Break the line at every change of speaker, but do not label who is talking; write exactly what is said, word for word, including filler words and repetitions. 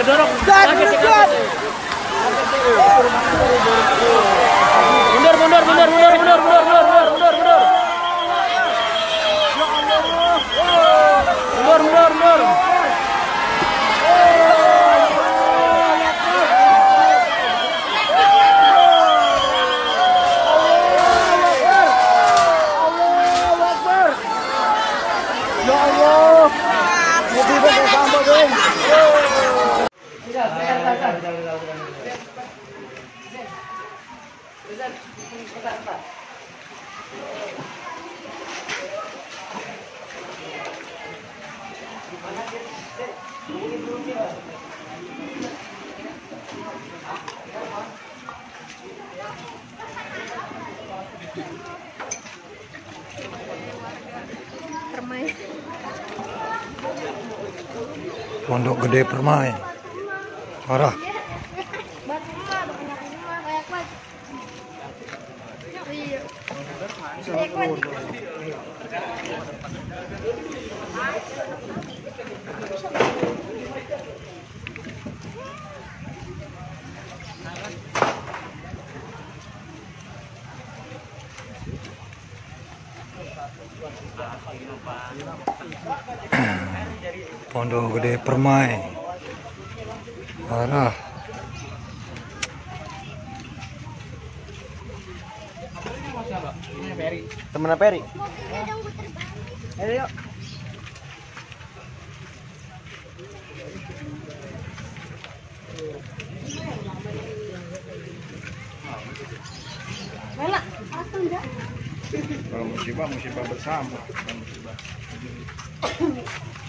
dorong. Mundur, mundur, mundur, mundur, mundur, mundur, mundur, mundur, mundur. Mundur, mundur, mundur.
Ya Allah. Mobil bakal sampai, Bang.
Pondok Gede Permai. Parah. Pondok Gede Permai. Parah.
Temen Peri. Ayo yuk.
Bella, atau enggak?
Kalau musibah, musibah bersama. Musibah.